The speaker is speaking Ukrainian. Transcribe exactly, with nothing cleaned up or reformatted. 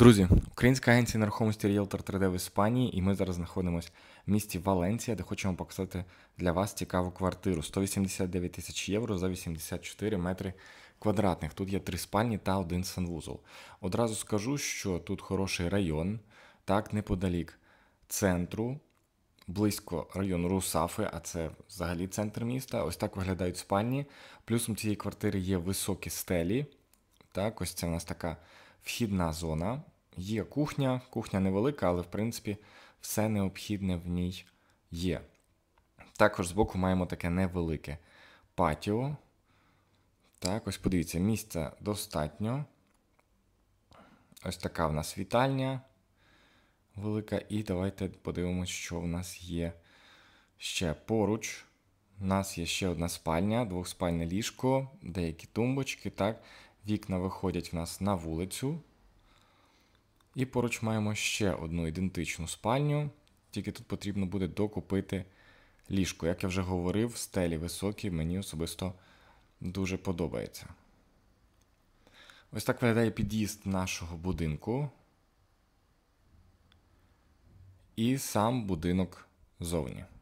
Друзі, українська агенція нерухомості Realtor три де в Іспанії, і ми зараз знаходимося в місті Валенсія, де хочемо показати для вас цікаву квартиру. сто вісімдесят дев'ять тисяч євро за вісімдесят чотири метри квадратних. Тут є три спальні та один санвузол. Одразу скажу, що тут хороший район, так, неподалік центру, близько району Русафи, а це взагалі центр міста. Ось так виглядають спальні. Плюсом цієї квартири є високі стелі. Так, ось це у нас така вхідна зона. Є кухня, кухня невелика, але в принципі все необхідне в ній є. Також збоку маємо таке невелике патіо. Так, ось подивіться, місця достатньо. Ось така в нас вітальня велика. І давайте подивимось, що в нас є ще поруч. У нас є ще одна спальня, двохспальне ліжко, деякі тумбочки, так. Вікна виходять в нас на вулицю. І поруч маємо ще одну ідентичну спальню, тільки тут потрібно буде докупити ліжко. Як я вже говорив, стелі високі, мені особисто дуже подобається. Ось так виглядає під'їзд нашого будинку. І сам будинок зовні.